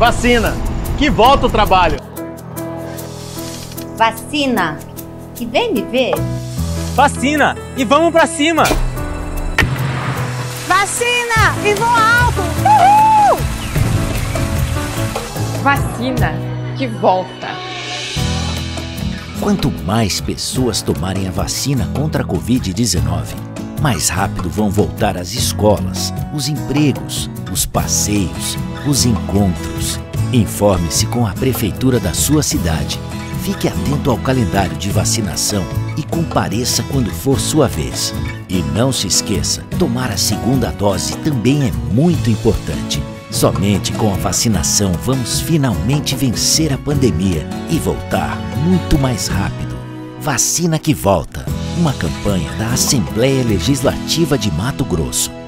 Vacina, que volta o trabalho. Vacina, que vem me ver. Vacina, e vamos pra cima. Vacina, e vou alto. Uhul! Vacina, que volta. Quanto mais pessoas tomarem a vacina contra a Covid-19, mais rápido vão voltar as escolas, os empregos, os passeios, os encontros. Informe-se com a prefeitura da sua cidade. Fique atento ao calendário de vacinação e compareça quando for sua vez. E não se esqueça, tomar a segunda dose também é muito importante. Somente com a vacinação vamos finalmente vencer a pandemia e voltar muito mais rápido. Vacina que volta. Uma campanha da Assembleia Legislativa de Mato Grosso.